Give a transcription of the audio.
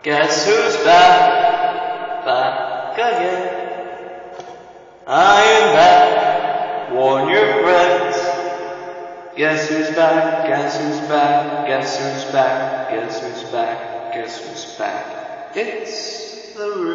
Guess who's back? Back again. I am back. Warn your friends. Guess who's back? Guess who's back? Guess who's back? Guess who's back? Guess who's back? It's the